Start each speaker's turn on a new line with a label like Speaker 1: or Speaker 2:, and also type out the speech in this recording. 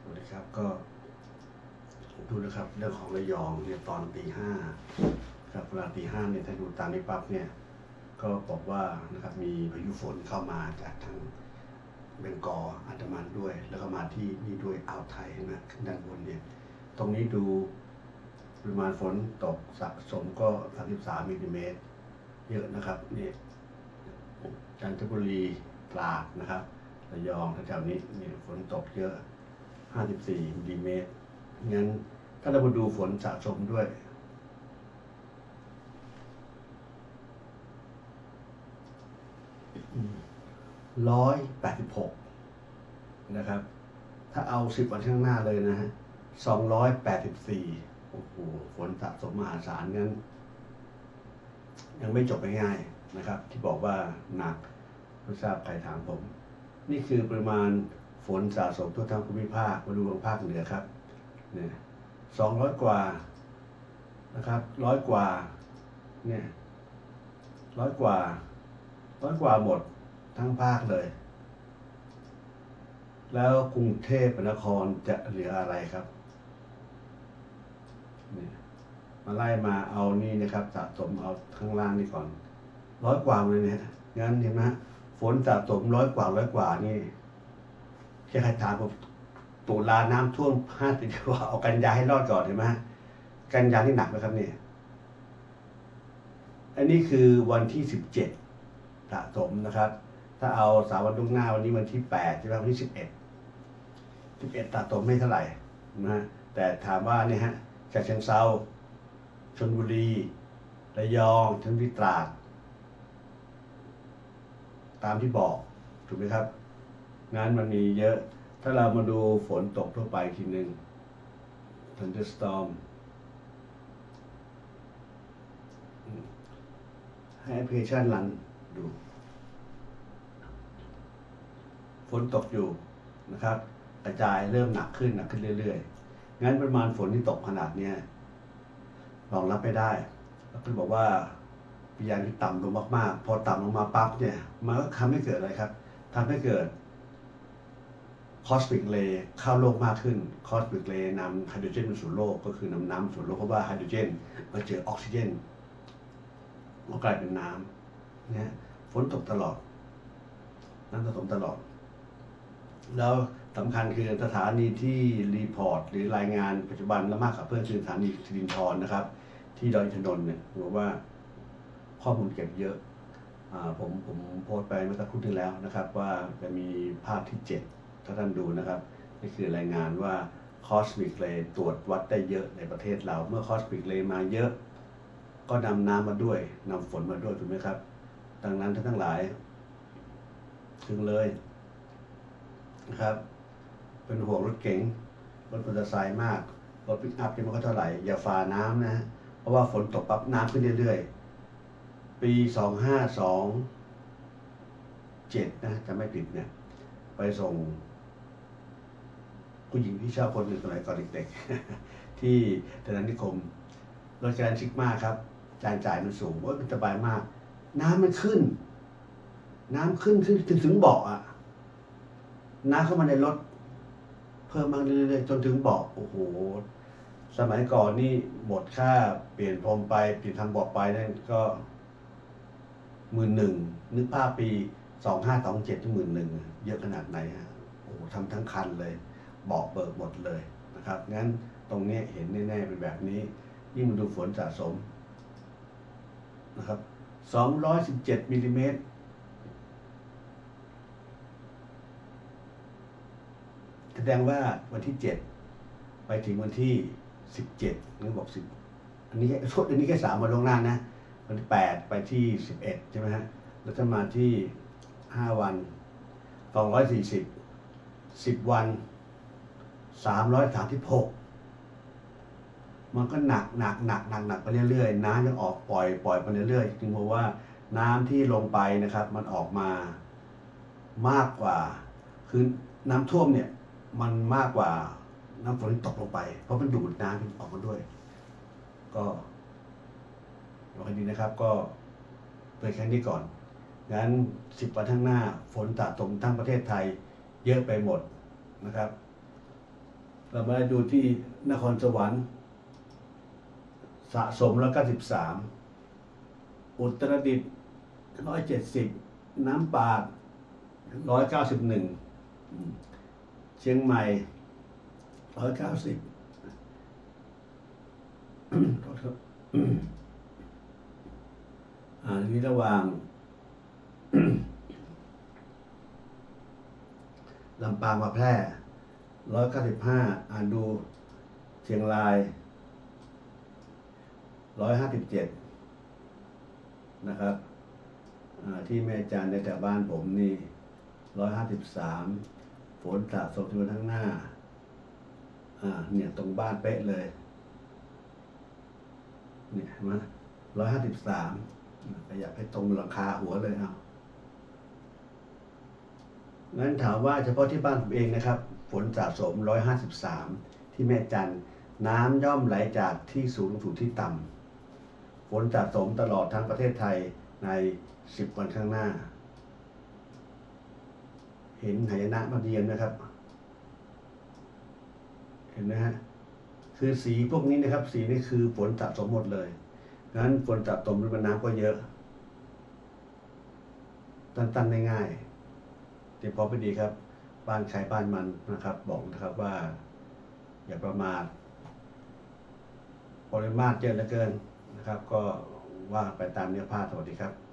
Speaker 1: วัสดีครับก็ดูนะครับเรื่องของระยองเนี่ยตอนตี 5ครับเวลาตี 5เนี่ยถ้าดูตามนี้ปั๊บเนี่ยก็บอกว่านะครับมีพายุฝนเข้ามาจากทางเบงกอลอันดามันด้วยแล้วก็มาที่นี่ด้วยอ่าวไทยนะด้านบนเนี่ยตรงนี้ดูปริมาณฝนตกสะสมก็33มิลลิเมตรเยอะนะครับนี่จันทบุรีตราดนะครับระยองแถวๆนี้มีฝนตกเยอะ54มิลลิเมตรงั้นถ้าเรามาดูฝนสะสมด้วย186นะครับถ้าเอา10 วันข้างหน้าเลยนะฮะ284โอ้โหฝนสะสมมหาศาลงั้นยังไม่จบง่ายๆนะครับที่บอกว่าหนักไม่ทราบใครถามผมนี่คือปริมาณฝนสะสมทั่วทั้งภูมิภาคมาดูภาคเหนือครับเนี่ย200 กว่านะครับ100 กว่าเนี่ย100 กว่าหมดทั้งภาคเลยแล้วกรุงเทพมหานครจะเหลืออะไรครับเนี่ยมาไล่มาเอานี่นะครับสะสมเอาข้างล่างนี่ก่อน100 กว่าเลยเนี่ยงั้นเห็นไหมฝนสะสม100 กว่านี่แค่ใครถามผมตุลาน้ำท่วม50 กว่าเอากันยาให้รอดก่อนเห็นไหมกันยาที่หนักไหมครับเนี่ยอันนี้คือวันที่17สะสมนะครับถ้าเอา3 วันล่วงหน้าวันนี้วันที่8ใช่ไหมวันที่11สะสมไม่เท่าไหร่นะแต่ถามว่าเนี่ยฮะฉะเชิงเทราชลบุรีระยองชลบุรีตราดตามที่บอกถูกไหมครับงานมันมีเยอะถ้าเรามาดูฝนตกทั่วไปทีนึง thunderstorm ให้แอปพลิเคชันรันดูฝนตกอยู่นะครับกระจายเริ่มหนักขึ้นเรื่อยๆงั้นปริมาณฝนที่ตกขนาดนี้รองรับไม่ได้แล้วก็บอกว่าปริมาณที่ต่ำลงมากๆพอต่ำลงมาปั๊บเนี่ยมันก็ทำให้เกิดอะไรครับทำให้เกิดคอสมิกเรย์เข้าโลกมากขึ้นคอสมิกเรย์นำไฮโดรเจนมาสู่โลกก็คือนำน้ำสู่โลกเพราะว่าไฮโดรเจนมาเจอออกซิเจนก็กลายเป็นน้ำนะฝนตกตลอดน้ำสะสมตลอดแล้วสำคัญคือสถานีที่รีพอร์ตหรือรายงานปัจจุบันและมากกว่าเพื่อนคือสถานีสิรินธรนะครับที่ดอยอินทนนท์เนี่ยบอกว่าข้อมูลเก็บเยอะผมโพสต์ไปเมื่อสักครู่ที่แล้วนะครับว่าจะมีภาพที่7ถ้าท่านดูนะครับนี่คือรายงานว่าคอสมิกเรย์ตรวจวัดได้เยอะในประเทศเราเมื่อคอสมิกเรย์มาเยอะก็นำน้ำมาด้วยนำฝนมาด้วยถูกไหมครับดังนั้นท่านทั้งหลายถึงเลยนะครับเป็นห่วงรถเก๋งรถมอเตอร์ไซค์มากรถปิกอัพยังไม่ค่อยเท่าไหร่อย่าฝ่าน้ำนะเพราะว่าฝนตกปั๊บน้ำขึ้นเรื่อยๆปี2527นะจะไม่ผิดเนี่ยไปส่งผู้หญิงที่ชอบคนหนึ่งสมัยก่อนเด็กๆที่ถนนนิคมรถแกรนด์ซิกมาครับจ่ายมันสูงว่ามันสบายมากน้ำมันขึ้นถึงเบาะอะน้ำเข้ามาในรถเพิ่มมากเรื่อยๆจนถึงเบาะโอ้โหสมัยก่อนนี่หมดค่าเปลี่ยนพรมไปเปลี่ยนทางเบาะไปนั่นก็11,000นึกภาพปี2527ถึง11,000เยอะขนาดไหนฮะโอ้ทำทั้งคันเลยเบาะเบิกหมดเลยนะครับงั้นตรงนี้เห็นแน่ๆเป็นแบบนี้ยิ่งมาดูฝนสะสมนะครับ217มิลลิเมตรแสดงว่าวันที่7ไปถึงวันที่17นี่บอก10อันนี้แค่3 วันล่วงหน้านะวันที่8ไปที่11ใช่ไหมฮะแล้วถ้ามาที่5 วัน240 10 วัน336มันก็หนักไปเรื่อยๆน้ำยังออกปล่อยไปเรื่อยๆจึงเพราะว่าน้ำที่ลงไปนะครับมันออกมามากกว่าคือน้ำท่วมเนี่ยมันมากกว่าน้ำฝนที่ตกลงไปเพราะมันดูดน้ำออกมาด้วยก็บอกให้ดีนะครับก็เป็นแค่นี้ก่อนงั้น10 วันข้างหน้าฝนสะสมทั้งประเทศไทยเยอะไปหมดนะครับเรามาดูที่นครสวรรค์สะสม193 อุตรดิตถ์170 น้ำปาด191 เชียงใหม่190 นี้ระหว่าง ลำปางมาแพร่195 ดูเชียงราย157 นะครับที่แม่จานในแถวบ้านผมนี่153 ฝนสะสมอยู่ทั้งหน้าเนี่ยตรงบ้านเป๊ะเลยเนี่ยเห็นไหม153ขยับให้ตรงหลังคาหัวเลยงั้นถามว่าเฉพาะที่บ้านผมเองนะครับฝนสะสม153ที่แม่จันน้ำย่อมไหลจากที่สูงสู่ที่ต่ำฝนสะสมตลอดทั้งประเทศไทยใน10 วันข้างหน้าเห็นหายนะมาเยือนนะครับเห็นไหมฮะคือสีพวกนี้นะครับสีนี่คือฝนสะสมหมดเลยงั้นฝนสะสมปริมาณน้ำก็เยอะตั้นๆง่ายๆเตรียมพร้อมไปดีครับบ้านใครบ้านมันนะครับบอกนะครับว่าอย่าประมาทปริมาตรเยอะเหลือเกินนะครับก็ว่าไปตามเนื้อผ้าสวัสดีครับ